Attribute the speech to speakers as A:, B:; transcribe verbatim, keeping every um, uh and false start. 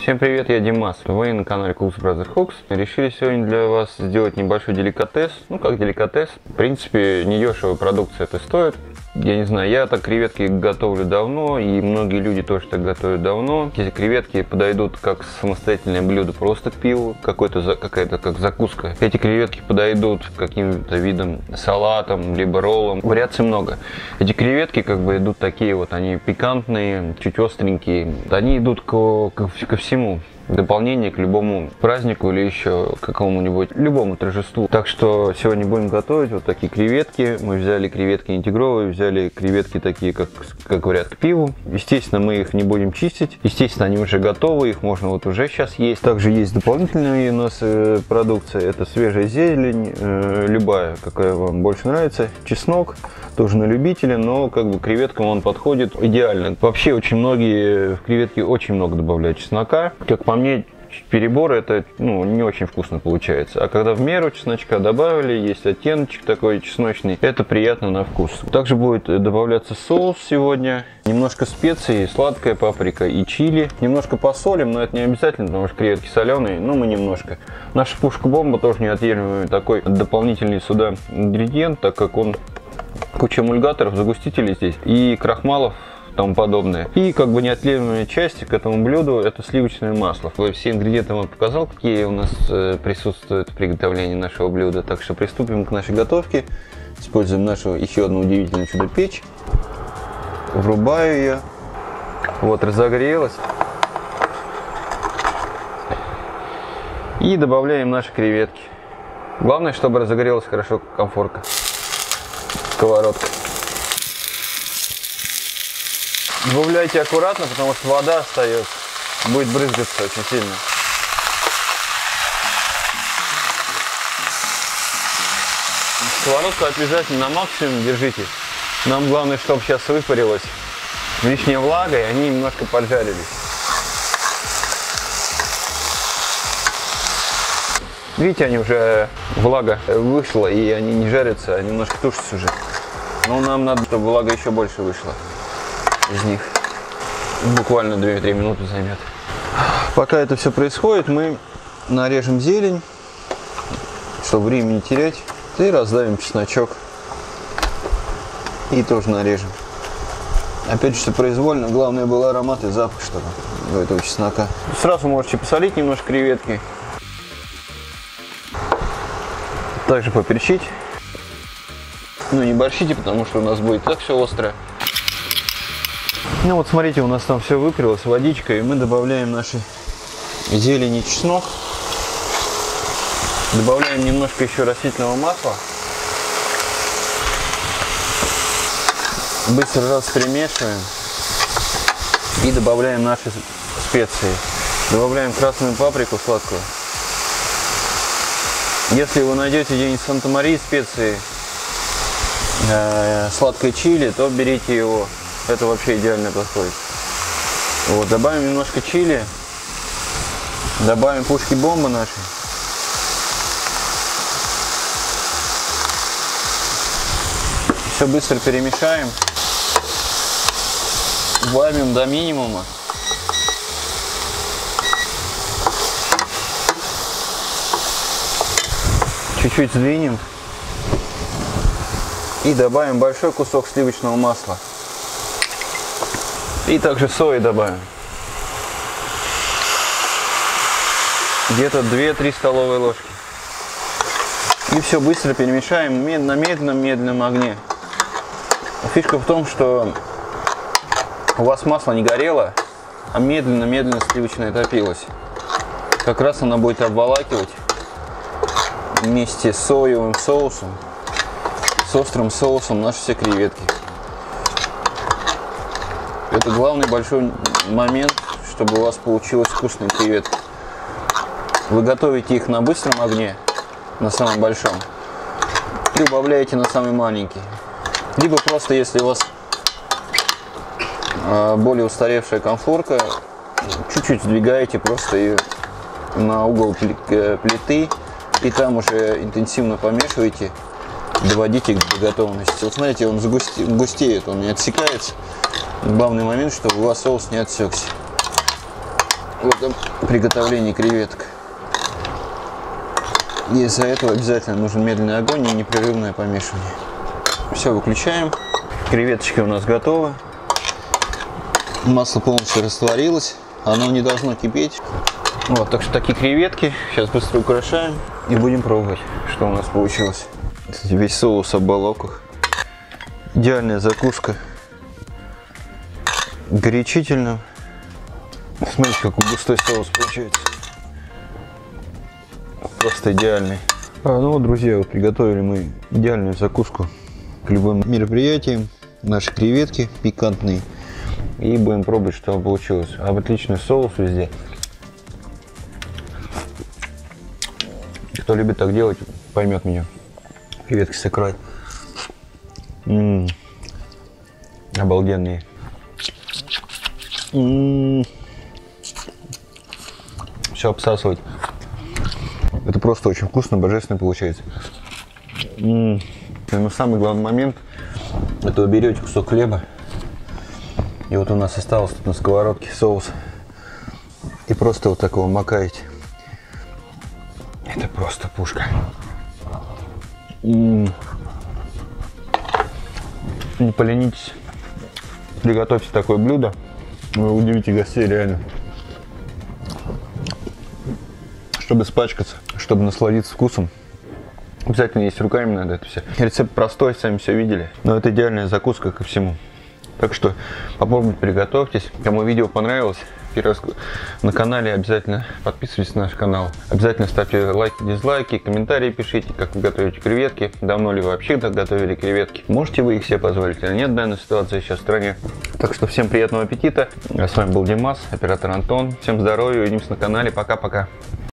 A: Всем привет, я Димас, вы на канале Cooks Brothers Hooks. Решили сегодня для вас сделать небольшой деликатес, ну как деликатес, в принципе недешевая продукция это стоит. Я не знаю, я так креветки готовлю давно, и многие люди тоже так готовят давно. Эти креветки подойдут как самостоятельное блюдо просто к пиву, какой-то какая-то как закуска. Эти креветки подойдут каким-то видом салатом, либо роллом. Вариаций много. Эти креветки как бы идут такие вот, они пикантные, чуть остренькие. Они идут ко, ко, ко всему. Дополнение к любому празднику или еще какому-нибудь любому торжеству. Так что сегодня будем готовить вот такие креветки. Мы взяли креветки интегровые, взяли креветки такие, как, как говорят, к пиву. Естественно, мы их не будем чистить. Естественно, они уже готовы, их можно вот уже сейчас есть. Также есть дополнительная у нас э, продукция. Это свежая зелень, э, любая, какая вам больше нравится. Чеснок, тоже на любителя, но как бы креветкам он подходит идеально. Вообще очень многие в креветки очень много добавляют чеснока. Как по мне, перебор это ну, не очень вкусно получается. А когда в меру чесночка добавили, есть оттеночек такой чесночный, это приятно на вкус. Также будет добавляться соус сегодня, немножко специй, сладкая паприка и чили. Немножко посолим, но это не обязательно, потому что креветки соленые, но мы немножко. Наша пушка-бомба тоже неотъемлемый такой дополнительный сюда ингредиент, так как он куча эмульгаторов, загустителей здесь и крахмалов, тому подобное. И как бы неотъемлемая часть к этому блюду это сливочное масло. Все ингредиенты вам показал, какие у нас присутствуют в приготовлении нашего блюда. Так что приступим к нашей готовке. Используем нашу еще одну удивительную чудо-печь. Врубаю ее. Вот разогрелась. И добавляем наши креветки. Главное, чтобы разогрелась хорошо конфорка. Сковородка. Добавляйте аккуратно, потому что вода остается, будет брызгаться очень сильно. Сковородку обязательно на максимум держите. Нам главное, чтобы сейчас выпарилась лишняя влага, и они немножко поджарились. Видите, они уже, влага вышла, и они не жарятся, а немножко тушатся уже. Но нам надо, чтобы влага еще больше вышла из них. Буквально две-три минуты займет. Пока это все происходит, мы нарежем зелень, чтобы время не терять. И раздавим чесночок. И тоже нарежем. Опять же, все произвольно. Главное был аромат и запах, чтобы у этого чеснока. Сразу можете посолить немножко креветки. Также поперчить. Ну не борщите, потому что у нас будет так все острое. Ну вот смотрите, у нас там все выпарилось, водичка, и мы добавляем наши зелень и чеснок. Добавляем немножко еще растительного масла. Быстро раз перемешиваем. И добавляем наши специи. Добавляем красную паприку сладкую. Если вы найдете где-нибудь в Санта-Марии специи, э, сладкое чили, то берите его. Это вообще идеально подходит. Вот, добавим немножко чили. Добавим пушки-бомбы наши. Все быстро перемешаем. Убавим до минимума. Чуть-чуть сдвинем. И добавим большой кусок сливочного масла. И также сои добавим. Где-то две-три столовые ложки. И все быстро перемешаем на медленном-медленном огне. Фишка в том, что у вас масло не горело, а медленно-медленно сливочное топилось. Как раз оно будет обволакивать вместе с соевым соусом, с острым соусом наши все креветки. Это главный большой момент, чтобы у вас получилось вкусные креветки. Вы готовите их на быстром огне, на самом большом, и убавляете на самый маленький. Либо просто, если у вас более устаревшая конфорка, чуть-чуть сдвигаете просто ее на угол плиты, и там уже интенсивно помешиваете, доводите до готовности. Вот смотрите, он густеет, он не отсекается. Главный момент, чтобы у вас соус не отсекся. в этом приготовлении креветок. И из-за этого обязательно нужен медленный огонь и непрерывное помешивание. Все, выключаем. Креветочки у нас готовы. Масло полностью растворилось. Оно не должно кипеть. Вот, так что такие креветки. Сейчас быстро украшаем и будем пробовать, что у нас получилось. Кстати, весь соус в оболоках. Идеальная закуска. Горячительно. Смотрите, какой густой соус получается. Просто идеальный. А, ну вот, друзья, вот приготовили мы идеальную закуску к любым мероприятиям. Наши креветки пикантные. И будем пробовать, что получилось. А отличный соус везде. Кто любит так делать, поймет меня. Креветки с икрой. М-м-м. Обалденные. М-м-м. Все обсасывать. Это просто очень вкусно, божественно получается. М-м-м. Но самый главный момент, это вы берете кусок хлеба. И вот у нас осталось тут на сковородке соус. И просто вот такого макаете. Это просто пушка. М-м-м. Не поленитесь. Приготовьте такое блюдо. Вы удивите гостей реально. Чтобы испачкаться, чтобы насладиться вкусом. Обязательно есть руками надо это все. Рецепт простой, сами все видели. Но это идеальная закуска ко всему. Так что попробуйте, приготовьтесь. Кому видео понравилось, первый раз на канале, обязательно подписывайтесь на наш канал. Обязательно ставьте лайки, дизлайки, комментарии пишите, как вы готовите креветки. Давно ли вы вообще так готовили креветки? Можете вы их себе позволить или нет в данной ситуации сейчас в стране? Так что всем приятного аппетита. А с вами был Димас, оператор Антон. Всем здоровья, увидимся на канале. Пока-пока.